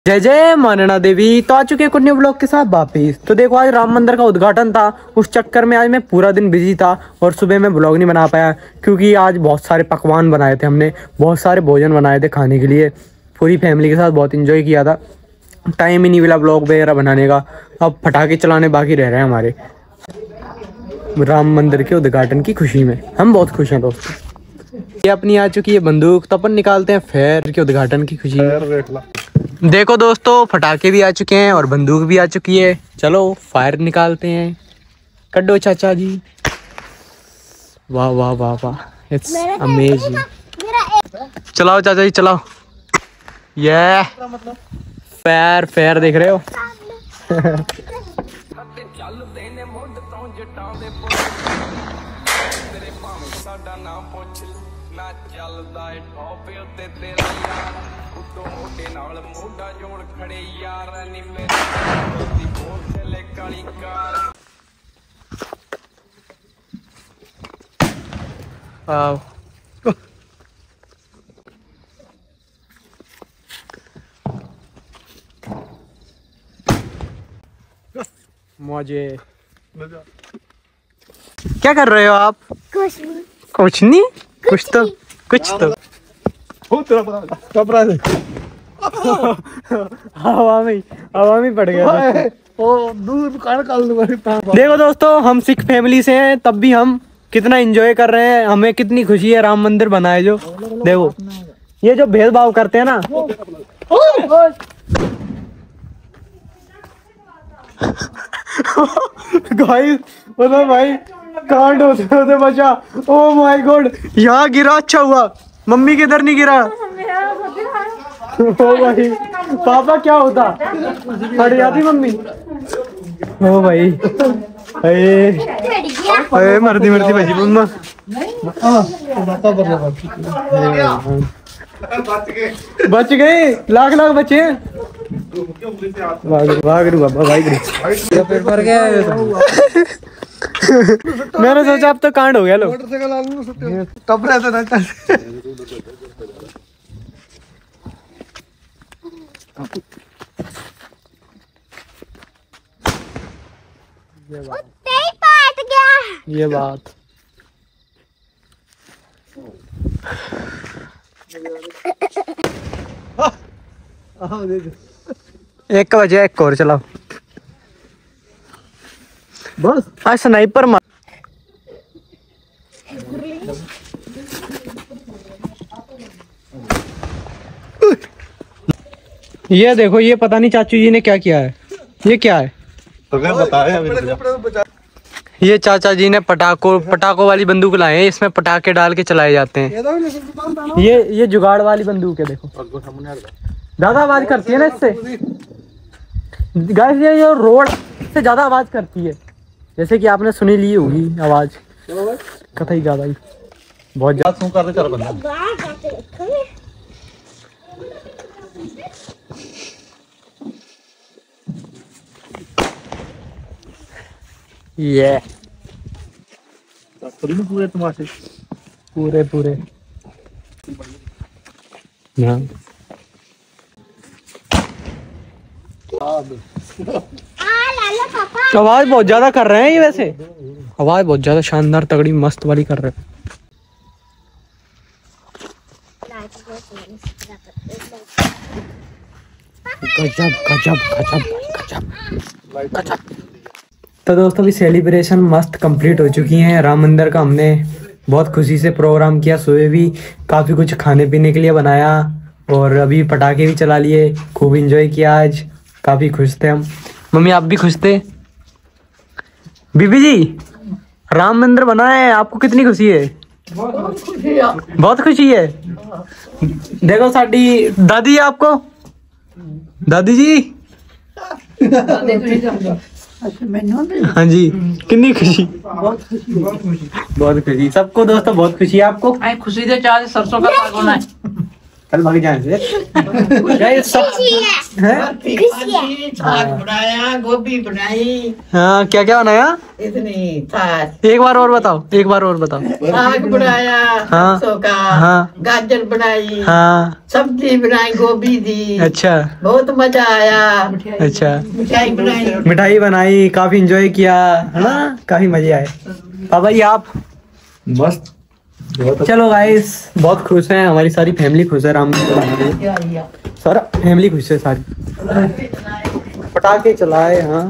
जय जय मानना देवी। तो आ चुके हैं कुछ न्यू ब्लॉग के साथ वापिस। तो देखो आज राम मंदिर का उद्घाटन था, उस चक्कर में आज मैं पूरा दिन बिजी था और सुबह में ब्लॉग नहीं बना पाया क्योंकि आज बहुत सारे पकवान बनाए थे हमने, बहुत सारे भोजन बनाए थे खाने के लिए। पूरी फैमिली के साथ बहुत इंजॉय किया था, टाइम ही नहीं मिला ब्लॉग वगैरह बनाने का। अब पटाखे चलाने बाकी रह रहे हैं हमारे राम मंदिर के उद्घाटन की खुशी में। हम बहुत खुश हैं दोस्तों। ये अपनी आ चुकी है बंदूक, तो अपन निकालते हैं फेयर के उद्घाटन की खुशी में। देखो दोस्तों पटाखे भी आ चुके हैं और बंदूक भी आ चुकी है। चलो फायर निकालते हैं। कड्डो चाचा जी, वाह वाह वाह वाह, इट्स अमेजिंग। चलाओ चाचा जी चलाओ। ये फायर फायर देख रहे हो। मौजे क्या कर रहे हो आप? कुछ नहीं। कुछ नहीं? कुछ तो हवा में पड़ गया। देखो दोस्तों हम सिख फैमिली से हैं, तब भी हम कितना एंजॉय कर रहे हैं। हमें कितनी खुशी है राम मंदिर बनाए जो। देखो ये जो भेदभाव करते हैं ना, गाइस मतलब भाई कांड होते होते बचा। ओ माय गॉड, यहाँ गिरा। अच्छा हुआ मम्मी के इधर नहीं गिरा। ओ भाई पापा क्या होता, फट जाती मम्मी। ओ भाई अरे मरती बची मम्मा। बच गए, लाख बचे हैं। मैंने सोचा अब तो कांड हो गया। लो ये बात एक का बजे, एक और चलाओ बस। आज स्नाइपर मार। ये देखो, ये पता नहीं चाचू जी ने क्या किया है। ये क्या है तो बताया। ये चाचा जी ने पटाखों वाली बंदूक लाए हैं, इसमें पटाखे डाल के चलाए जाते हैं। ये जुगाड़ वाली बंदूक है। देखो ज्यादा आवाज करती है ना इससे। गाइस ये जो रोड से ज्यादा आवाज करती है, जैसे कि आपने सुनी ली होगी आवाज कतई ज्यादा ही, बहुत ज्यादा। ये पूरे तमाशे पूरे आवाज बहुत ज्यादा कर रहे हैं ये। वैसे आवाज बहुत ज्यादा शानदार तगड़ी मस्त वाली कर रहे हैं। गजब। तो दोस्तों भी सेलिब्रेशन मस्त कंप्लीट हो चुकी हैं राम मंदिर का। हमने बहुत खुशी से प्रोग्राम किया, सुबह भी काफ़ी कुछ खाने पीने के लिए बनाया और अभी पटाखे भी चला लिए। खूब एंजॉय किया आज, काफ़ी खुश थे हम। मम्मी आप भी खुश थे? बीबी जी राम मंदिर बना है, आपको कितनी खुशी है? बहुत खुशी है। देखो साडी दादी, आपको दादी जी हाँ जी कितनी खुशी। बहुत खुशी सबको दोस्तों, बहुत खुशी है आपको। खुशी से चार सरसों का साग होना है। चल भाग जाए गाइस सब साग बनाया, गोभी बनाई। हाँ क्या क्या बनाया? इतनी साग। एक बार और बताओ, एक बार और बताओ। साग बनाया, हाँ, सरसों का। हाँ, गाजर बनाई। हाँ, सब्जी बनाई, गोभी दी। अच्छा बहुत मजा आया। अच्छा। मिठाई बनाई। मिठाई बनाई, काफी एंजॉय किया है ना, काफी मजे आए। पापा जी आप? मस्त। चलो गाइस बहुत खुश हैं, हमारी सारी फैमिली खुश है। राम सारा फैमिली खुश है सारी। पटाखे चलाए। हाँ